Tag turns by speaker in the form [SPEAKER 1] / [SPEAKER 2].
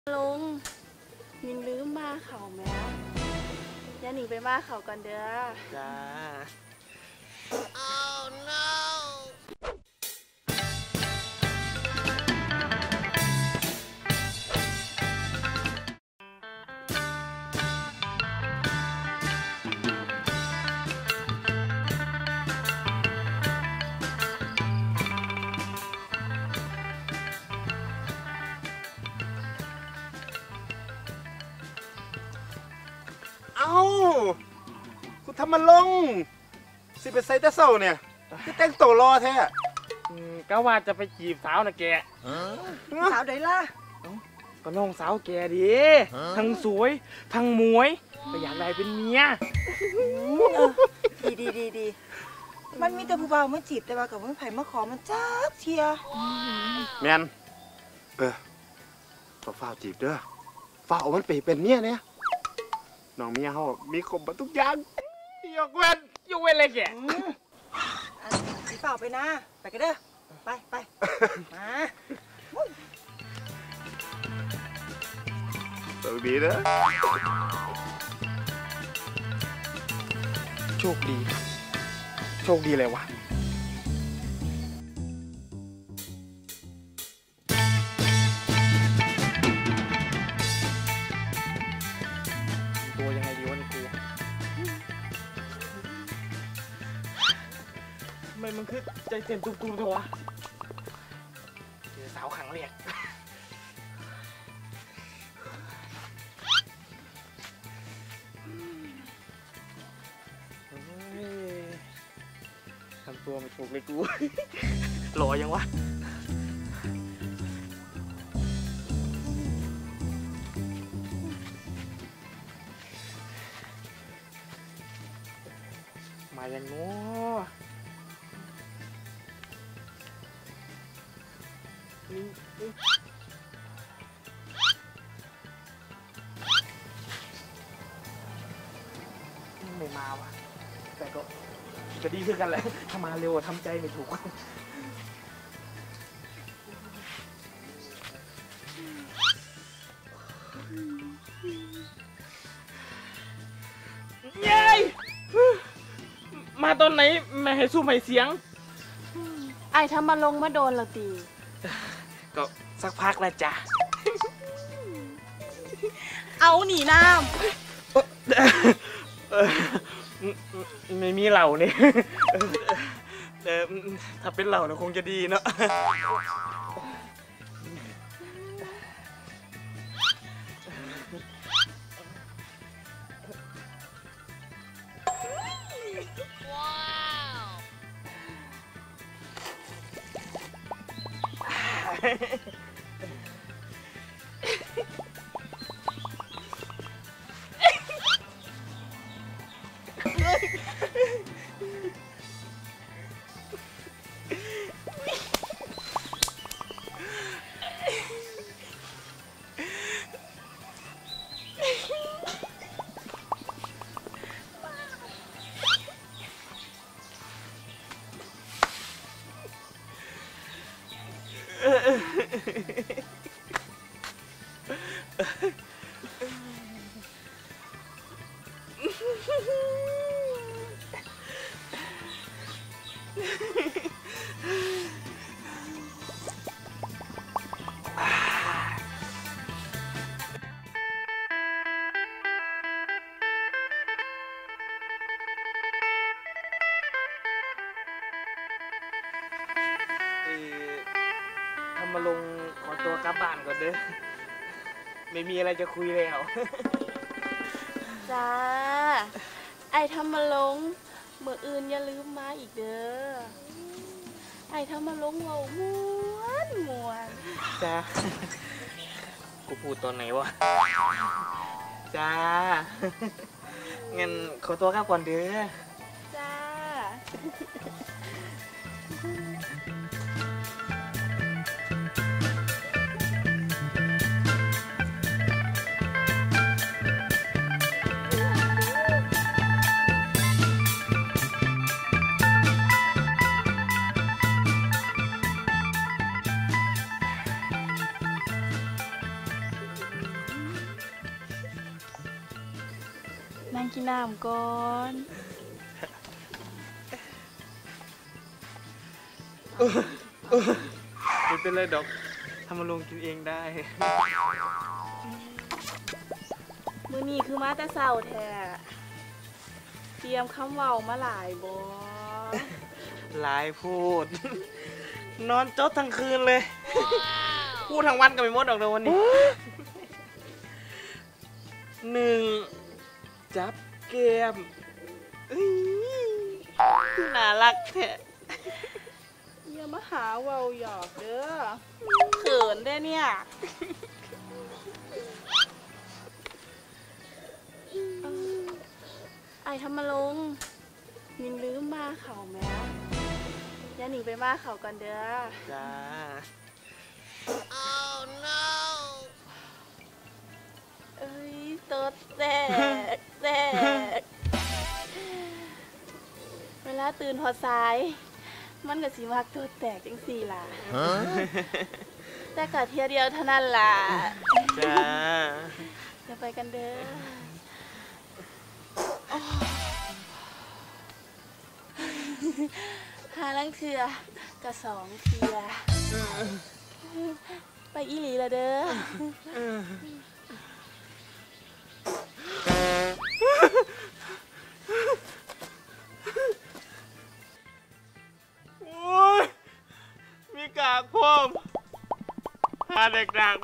[SPEAKER 1] ลุงนินลืมมาเขาไหมย่าหนิงไปมาเขาก่อนเด้อ
[SPEAKER 2] จ้า
[SPEAKER 3] คุณทำมันลงสิเป็นไซต์เศร้าเนี่ยที่แต่งตัวรอแท้
[SPEAKER 2] ก็ว่าจะไปจีบสาวนะแก
[SPEAKER 4] สาวไหนล่ะ
[SPEAKER 2] ก็น้องสาวแกดิทั้งสวยทั้งมวยก็อยากได้เป็นเมีย
[SPEAKER 4] ดีมันมีแต่ผู้บ่าวมาจีบแต่ว่ากับผู้ไผ่มาขอมันจักเทีย
[SPEAKER 3] แมนฝ้าจีบเด้อฝ้าเอามันไปเป็นเมียเนี่ยน้องเมียเขามีครบทุกอย่างยกเว้น
[SPEAKER 2] เลยแก
[SPEAKER 4] สีเปล่าไปนะไปกันเด้อไปมา
[SPEAKER 3] สวัสดีนะ
[SPEAKER 2] โชคดีเลยวะตัวยังไงดีวะนี่กูทำไมมันคือใจเต้นตุ้มๆเถอะวะเจอสาวขังเรียกทำตัวไม่ถูกเลยกูหล่อยังวะมาอย่างโน้ไม่มาวะแต่ก็จะดีขึ้นกันแหละถ้ามาเร็วทำใจไม่ถูกเย้มาตอนไหนไม่ให้สู้ไม่เสียง
[SPEAKER 1] ไอ้ทำมาลงมาโดนเราตี
[SPEAKER 2] ก็สักพักแล้วจ้ะ
[SPEAKER 1] เอาหนีน้ำ
[SPEAKER 2] ไม่มีเหล่าเนี่ยถ้าเป็นเหล่าเนี่ยคงจะดีเนาะทำมาลงขอตัวกลับบ้านก่อนเด้อไม่มีอะไรจะคุยแล้ว
[SPEAKER 1] จ้าไอ้ทำมาลงเมื่ออื่นอย่าลืมมาอีกเด้อไอ้ทำมาลงเราม้วน
[SPEAKER 2] จ้ากูพูดตอนไหนวะจ้างั้นขอตัวกลับก่อนเด้อ
[SPEAKER 1] จ้านั่งกินน้ำก่อน
[SPEAKER 2] ไม่เป็นไรดอกทำมาลงกินเองได้
[SPEAKER 1] มื้อนี้คือมาแต่เช้าแท้เตรียมคำเว้ามาหลายบ่
[SPEAKER 2] หลายพูด นอนจดทั้งคืนเลย พูดทั้งวันก็ไม่หมดดอกเดี๋ยววันนี้ 1. จับแก้มอื้อน่ารักแท้
[SPEAKER 1] อย่ามาหาเว้าหยอกเด้อเขินได้เนี่ยไอ้ทำมาลงนิงลืมมาเขาแม่อย่าหนิงไปมาเขาก่อนเด้อ
[SPEAKER 2] จ้า
[SPEAKER 1] เอ้ยตดแตกแตกเวลาตื่นพอสาย มันก็สิมักตดแตกจังสี่ล่ะ แต่ก็เที่ยวเดียวเท่านั้นล่ะ
[SPEAKER 2] จ้า
[SPEAKER 1] อย่าไปกันเด้อหาลังเถื่อก็2 เทื่อไปอีหลีละเด้อ
[SPEAKER 2] โอ้ย มีกากพร้อมหาเด็กดัก